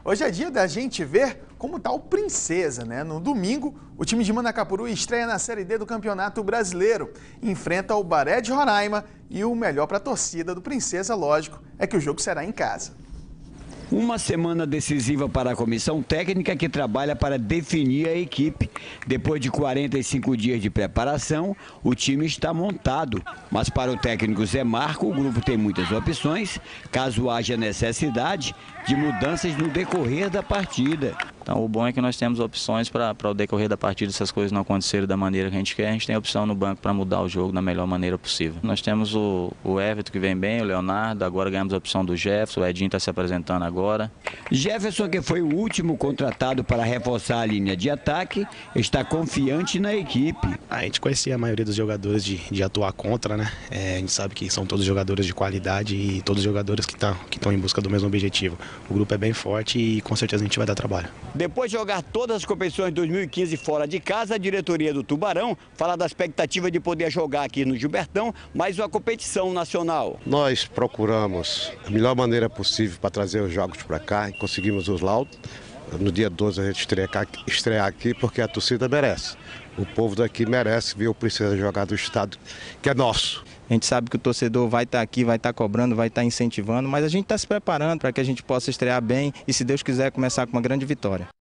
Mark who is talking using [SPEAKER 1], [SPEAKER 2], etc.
[SPEAKER 1] Hoje é dia da gente ver como está o Princesa, né? No domingo, o time de Manacapuru estreia na Série D do Campeonato Brasileiro. Enfrenta o Baré de Roraima e o melhor para a torcida do Princesa, lógico, é que o jogo será em casa.
[SPEAKER 2] Uma semana decisiva para a comissão técnica que trabalha para definir a equipe. Depois de 45 dias de preparação, o time está montado. Mas para o técnico Zé Marco, o grupo tem muitas opções, caso haja necessidade de mudanças no decorrer da partida.
[SPEAKER 3] Então, o bom é que nós temos opções para o decorrer da partida, se as coisas não acontecerem da maneira que a gente quer, a gente tem opção no banco para mudar o jogo da melhor maneira possível. Nós temos o Everton que vem bem, o Leonardo, agora ganhamos a opção do Jefferson, o Edinho está se apresentando agora.
[SPEAKER 2] Jefferson, que foi o último contratado para reforçar a linha de ataque, está confiante na equipe.
[SPEAKER 4] A gente conhecia a maioria dos jogadores de atuar contra, né? A gente sabe que são todos jogadores de qualidade e todos jogadores que estão em busca do mesmo objetivo. O grupo é bem forte e com certeza a gente vai dar trabalho.
[SPEAKER 2] Depois de jogar todas as competições de 2015 fora de casa, a diretoria do Tubarão fala da expectativa de poder jogar aqui no Gilbertão mais uma competição nacional.
[SPEAKER 5] Nós procuramos a melhor maneira possível para trazer os jogos para cá e conseguimos os laudos. No dia 12 a gente estrear aqui porque a torcida merece. O povo daqui merece ver o Princesa jogar do estado que é nosso.
[SPEAKER 6] A gente sabe que o torcedor vai estar aqui, vai estar cobrando, vai estar incentivando, mas a gente está se preparando para que a gente possa estrear bem e, se Deus quiser, começar com uma grande vitória.